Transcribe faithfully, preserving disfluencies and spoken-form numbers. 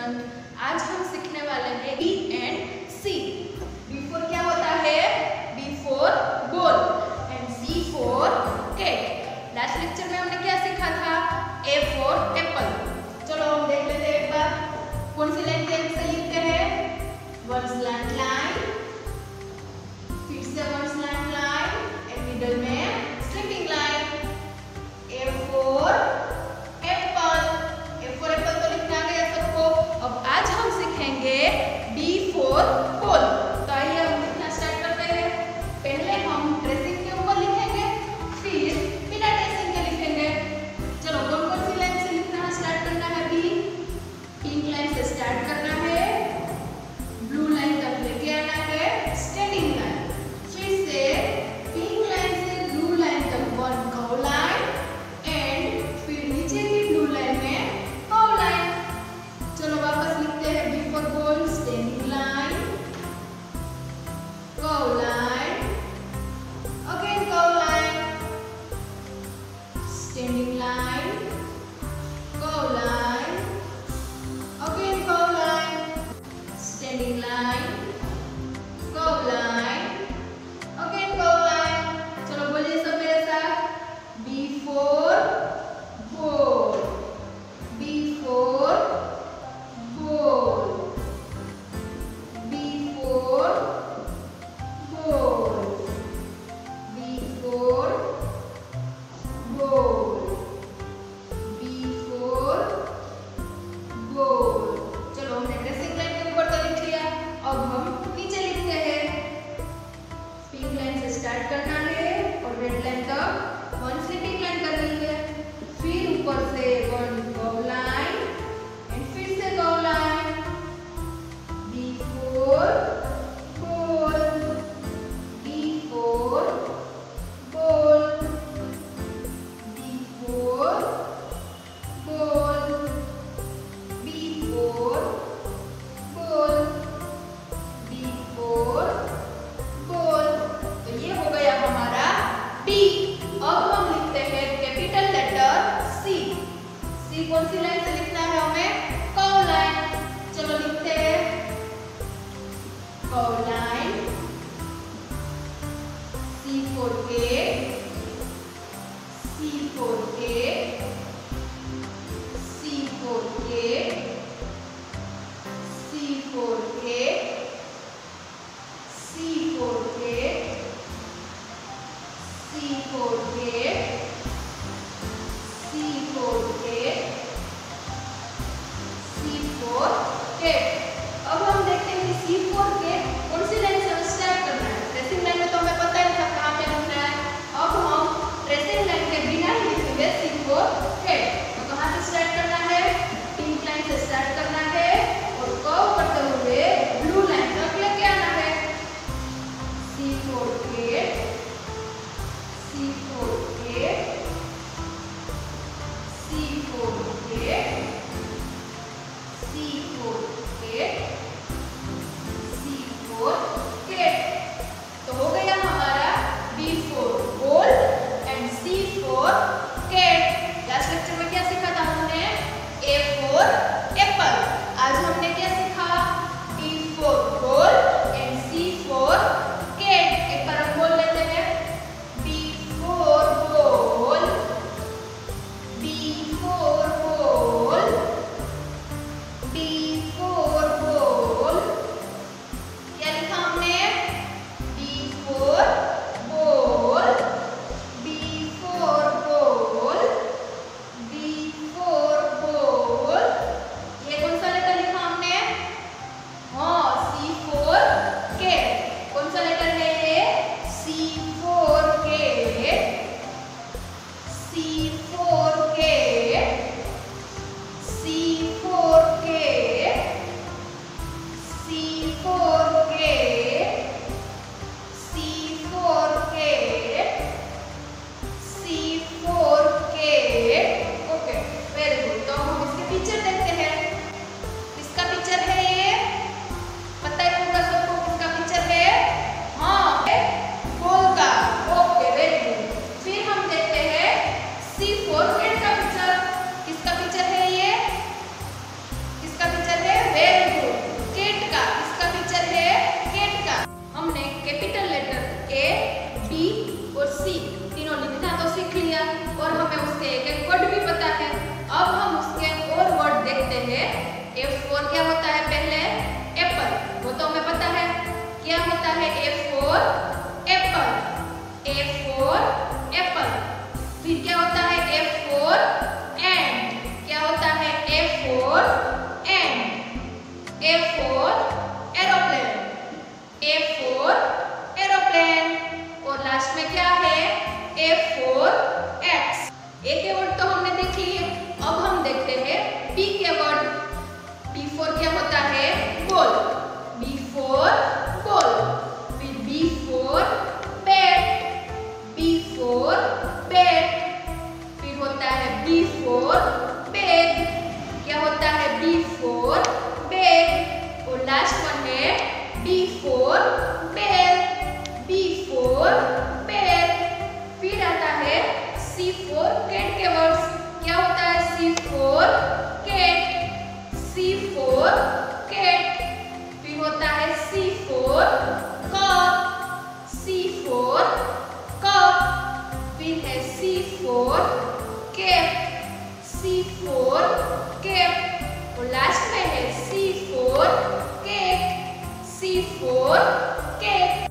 Student, आज हम सीखने वाले हैं B and C. B for क्या होता है? B for ball and C for cat. Last lecture में हमने क्या सीखा था? A for apple. चलो हम देख लेते हैं एक बार कौन सी लाइन कैसे लिखते हैं। वन स्लैंट लाइन, फिर से one slant line and middle में sleeping line. A for apple, A for apple तो लिखना आ गया सबको। अब आज हम सीखेंगे बी फॉर बॉल। तो आइए हम लिखना स्टार्ट करते हैं। पहले हम ट्रेसिंग के ऊपर लिखेंगे, फिर बिना ट्रेसिंग के लिखेंगे। चलो कौन कौन सी लाइन से लिखना स्टार्ट करना है? बी पिंक लाइन से स्टार्ट करना है, ब्लू लाइन तक लेके आना है, स्टैंडिंग लाइन। फिर से पिंक लाइन से ब्लू लाइन तक वन कर्व लाइन एंड फिर नीचे की ब्लू लाइन में कर्व लाइन। चलो वापस लिखते हैं B for ball, standing line, curve line, again curve line, standing line, curve line, again curve line, standing line, curve line, again curve line. चलो बोलिए सब मेरे साथ। B for ball, B for ball, B for ball, B for ball, B for ball. चलो हमने tracing line के ऊपर तो लिख लिया, अब हम नीचे लिखते हैं। पिंक लाइन से स्टार्ट करना है और रेड लाइन तक वन स्लिपिंग लाइन करनी है, फिर ऊपर से वन कर्व लाइन एंड फिर से curve line. B for ball, B for ball, B for ball, B for ball, B for ball. तो ये हो गया हमारा बी। अब हम लिखते हैं कैपिटल लेटर सी। सी कौन सी लाइन से लिखना है हमें? Curve line. चलो लिखते हैं curve line, C for cake, C for cake, C for cake, C for cake, C for cake, C for cake, C for cake, C for cake. अब हम देखते हैं कि सी फॉर केक कौन सी लाइन से स्टार्ट करना है। ट्रेसिंग लाइन में तो हमें पता ही था कहाँ पे लिखना है। Apple, A for apple. फिर क्या होता है A for एंड, क्या होता है A for ant, A for aeroplane, A for aeroplane. और लास्ट में क्या है A for एक्स। ए के वर्ड तो हमने देख लिए, अब हम देखते हैं बी के वर्ड। बी फॉर क्या होता है बॉल, बी फॉर बॉल। फिर B for bat, B for bat. फिर होता है बी फॉर बैग, क्या होता है बी फॉर बैग। और लास्ट वन है B for bell, B for bell. फिर आता है सी फॉर कैट के वर्ड्स, क्या होता है C for cat, C for cat. फिर होता है C for cup, C for cup. फिर है C for cap, C for cap. और लास्ट में है C for cake, C for cake.